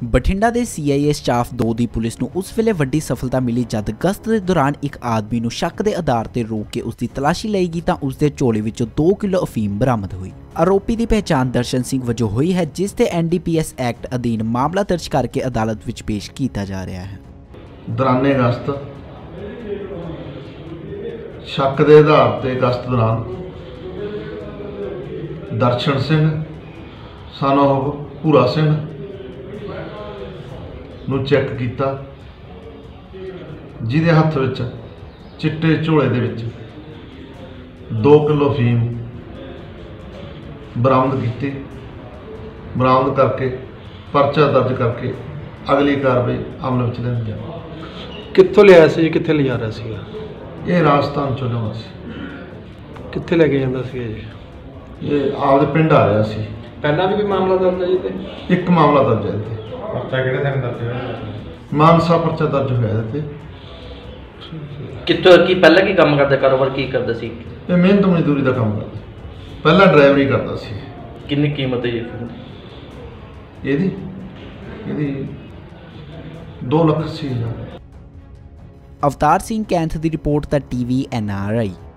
ਬਠਿੰਡਾ ਦੇ CIA staff 2 ਦੀ police ਨੂੰ ਉਸ ਵੇਲੇ ਵੱਡੀ ਸਫਲਤਾ ਮਿਲੀ ਜਦ ਗਸ਼ਤ ਦੇ ਦੌਰਾਨ ਇੱਕ ਆਦਮੀ ਨੂੰ ਸ਼ੱਕ ਦੇ ਆਧਾਰ ਤੇ ਰੋਕ ਕੇ ਉਸ ਦੀ ਤਲਾਸ਼ੀ ਲਈ ਗਈ ਤਾਂ ਉਸ ਦੇ ਝੋਲੇ ਵਿੱਚੋਂ 2 ਕਿਲੋ ਅਫੀਮ ਬਰਾਮਦ ਹੋਈ। ਆਰੋਪੀ ਦੀ ਪਹਿਚਾਣ ਦਰਸ਼ਨ ਸਿੰਘ ਵਜੋਂ ਹੋਈ ਹੈ, ਜਿਸ ਤੇ NDPS ਐਕਟ ਅਧੀਨ ਮਾਮਲਾ ਦਰਜ ਕਰਕੇ ਅਦਾਲਤ ਵਿੱਚ ਪੇਸ਼ ਕੀਤਾ ਜਾ ਰਿਹਾ ਹੈ। ਦੌਰਾਨੇ ਗਸ਼ਤ ਸ਼ੱਕ ਦੇ ਆਧਾਰ ਤੇ ਗਸ਼ਤ ਦੌਰਾਨ ਦਰਸ਼ਨ ਸਿੰਘ son of ਭੂਰਾ ਸਿੰਘ ਨੂੰ ਚੈੱਕ ਕੀਤਾ, ਜਿਹਦੇ ਹੱਥ ਵਿੱਚ ਚਿੱਟੇ ਝੋਲੇ ਦੇ ਵਿੱਚ 2 ਕਿਲੋ ਅਫੀਮ ਬਰਾਮਦ ਕੀਤੀ। ਬਰਾਮਦ ਕਰਕੇ ਪਰਚਾ ਦਰਜ ਕਰਕੇ ਅਗਲੀ ਕਾਰਵਾਈ ਅਮਲ ਵਿੱਚ ਲਿਆਂਦੀ ਜਾਵੇ। ਕਿੱਥੋਂ ਲਿਆਇਆ ਸੀ, ਕਿੱਥੇ ਲਿਜਾ ਰਿਹਾ ਸੀਗਾ? ਇਹ ਰਾਜਸਥਾਨ ਚੋਂ ਲਿਆਉਂਦਾ ਸੀ। ਕਿੱਥੇ ਲੈ ਕੇ ਜਾਂਦਾ ਸੀ ਜੀ? ਇਹ ਆਪਦੇ ਪਿੰਡ ਆ ਰਿਹਾ ਸੀ। ਪਹਿਲਾਂ ਵੀ ਕੋਈ ਮਾਮਲਾ ਦਰਜ ਹੈ ਜੀ ਤੇ? ਇੱਕ ਮਾਮਲਾ ਦਰਜ ਹੈ ਤੇ ਪਰਚਾ ਕਿਹੜੇ ਦਿਨ ਦਰਜ ਹੋਇਆ? ਮਾਨਸਾ ਪਰਚਾ ਦਰਜ ਹੋਇਆ ਤੇ। ਕਿੱਥੋਂ ਕੀ ਪਹਿਲਾਂ ਕੀ ਕੰਮ ਕਰਦਾ, ਕਾਰੋਬਾਰ ਕੀ ਕਰਦਾ ਸੀ? ਇਹ ਮਿਹਨਤ ਮਜ਼ਦੂਰੀ ਦਾ ਕੰਮ ਕਰਦਾ, ਪਹਿਲਾਂ ਡਰਾਈਵਰੀ ਕਰਦਾ ਸੀ। ਕਿੰਨੀ ਕੀਮਤ ਹੈ ਜੀ ਇਹਦੀ 2,80,000। ਅਵਤਾਰ ਸਿੰਘ ਕੈਂਥ ਦੀ ਰਿਪੋਰਟ ਦਾ TV NRI।